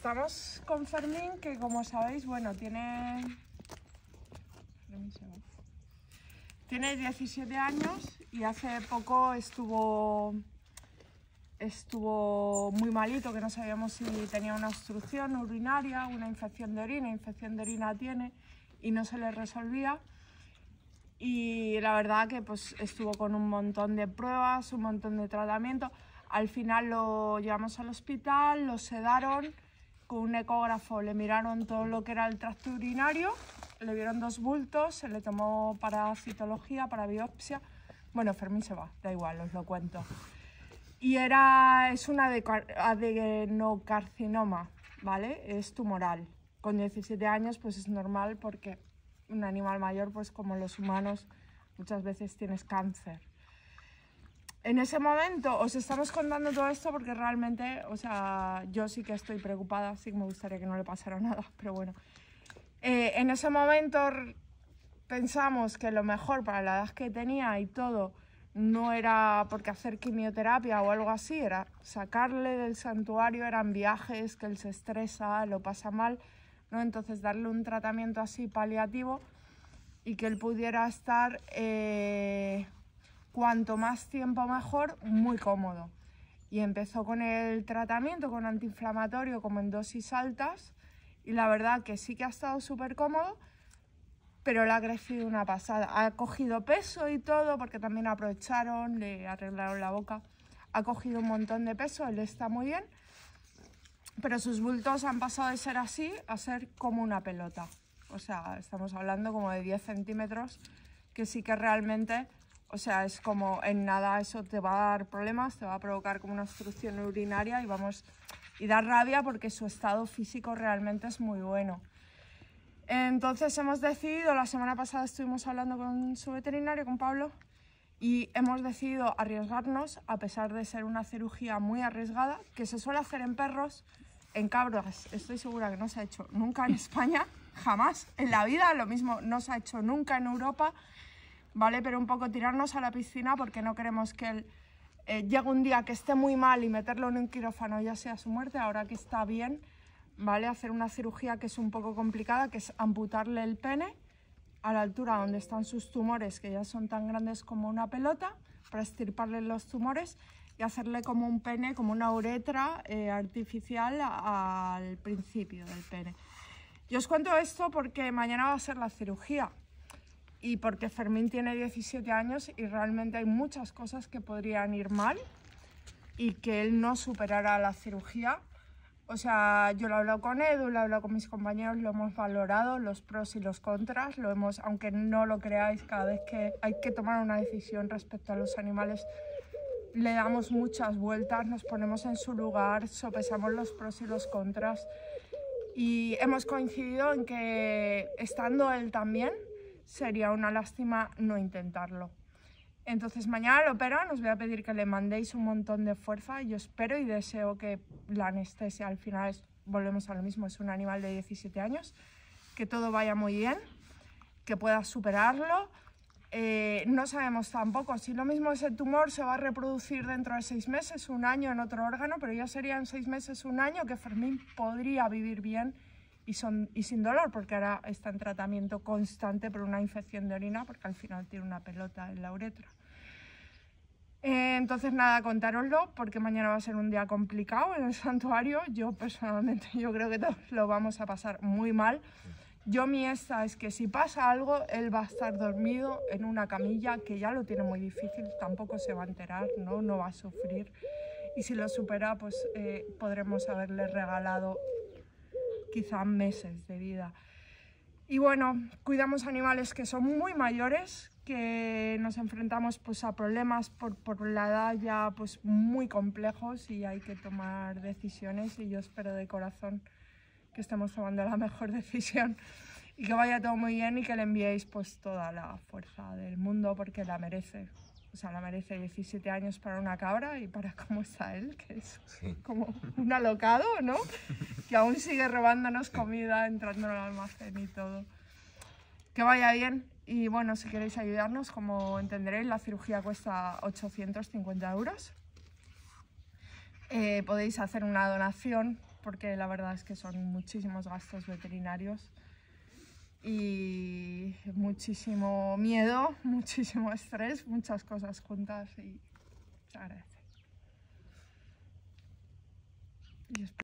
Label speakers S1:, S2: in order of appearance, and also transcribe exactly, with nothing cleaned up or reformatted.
S1: estamos con Fermín, que como sabéis, bueno, tiene... Tiene diecisiete años y hace poco estuvo... Estuvo muy malito, que no sabíamos si tenía una obstrucción urinaria, una infección de orina, infección de orina tiene y no se le resolvía. Y la verdad que pues estuvo con un montón de pruebas, un montón de tratamiento. Al final lo llevamos al hospital, lo sedaron, con un ecógrafo le miraron todo lo que era el tracto urinario, le vieron dos bultos, se le tomó para citología, para biopsia. Bueno, Fermín se va, da igual, os lo cuento. Y era, es un adenocarcinoma, ¿vale? Es tumoral. Con diecisiete años pues es normal porque un animal mayor, pues como los humanos, muchas veces tienes cáncer. En ese momento os estamos contando todo esto porque realmente, o sea, yo sí que estoy preocupada, sí que me gustaría que no le pasara nada, pero bueno. Eh, en ese momento pensamos que lo mejor para la edad que tenía y todo, no era porque hacer quimioterapia o algo así, era sacarle del santuario, eran viajes, que él se estresa, lo pasa mal, ¿no? Entonces darle un tratamiento así paliativo y que él pudiera estar eh, cuanto más tiempo mejor, muy cómodo. Y empezó con el tratamiento, con antiinflamatorio, como en dosis altas, y la verdad que sí que ha estado súper cómodo, pero le ha crecido una pasada. Ha cogido peso y todo, porque también aprovecharon, le arreglaron la boca. Ha cogido un montón de peso, él está muy bien, pero sus bultos han pasado de ser así a ser como una pelota. O sea, estamos hablando como de diez centímetros, que sí que realmente, o sea, es como en nada eso te va a dar problemas, te va a provocar como una obstrucción urinaria y vamos, y da rabia porque su estado físico realmente es muy bueno. Entonces hemos decidido, la semana pasada estuvimos hablando con su veterinario, con Pablo, y hemos decidido arriesgarnos, a pesar de ser una cirugía muy arriesgada, que se suele hacer en perros, en cabras estoy segura que no se ha hecho nunca en España, jamás en la vida, lo mismo no se ha hecho nunca en Europa, ¿vale? Pero un poco tirarnos a la piscina porque no queremos que él eh, llegue un día que esté muy mal y meterlo en un quirófano ya sea su muerte, ahora que está bien, ¿vale? Hacer una cirugía que es un poco complicada, que es amputarle el pene a la altura donde están sus tumores, que ya son tan grandes como una pelota, para extirparle los tumores y hacerle como un pene, como una uretra eh, artificial a, al principio del pene. Yo os cuento esto porque mañana va a ser la cirugía y porque Fermín tiene diecisiete años y realmente hay muchas cosas que podrían ir mal y que él no superará la cirugía. O sea, yo lo he hablado con Edu, lo he hablado con mis compañeros, lo hemos valorado, los pros y los contras, lo hemos, aunque no lo creáis, cada vez que hay que tomar una decisión respecto a los animales, le damos muchas vueltas, nos ponemos en su lugar, sopesamos los pros y los contras y hemos coincidido en que, estando él también, sería una lástima no intentarlo. Entonces mañana lo operan, os voy a pedir que le mandéis un montón de fuerza. Yo espero y deseo que la anestesia, al final es, volvemos a lo mismo, es un animal de diecisiete años, que todo vaya muy bien, que pueda superarlo. Eh, no sabemos tampoco si lo mismo ese tumor se va a reproducir dentro de seis meses, un año en otro órgano, pero ya serían seis meses, un año que Fermín podría vivir bien y, son, y sin dolor, porque ahora está en tratamiento constante por una infección de orina, porque al final tiene una pelota en la uretra. Eh, entonces nada, contároslo porque mañana va a ser un día complicado en el santuario. Yo personalmente yo creo que todos lo vamos a pasar muy mal. Yo mi esta es que si pasa algo, él va a estar dormido en una camilla, que ya lo tiene muy difícil, tampoco se va a enterar, no, no va a sufrir. Y si lo supera, pues eh, podremos haberle regalado quizá meses de vida. Y bueno, cuidamos animales que son muy mayores, que nos enfrentamos pues a problemas por, por la edad ya pues muy complejos y hay que tomar decisiones, y yo espero de corazón que estemos tomando la mejor decisión y que vaya todo muy bien y que le enviéis pues toda la fuerza del mundo porque la merece. O sea, la merece. Diecisiete años para una cabra y para cómo está él, que es sí. como un alocado, ¿no? Que aún sigue robándonos comida, entrando en el almacén y todo. Que vaya bien. Y bueno, si queréis ayudarnos, como entenderéis, la cirugía cuesta ochocientos cincuenta euros. eh, podéis hacer una donación, porque la verdad es que son muchísimos gastos veterinarios y muchísimo miedo, muchísimo estrés, muchas cosas juntas y se agradece. Y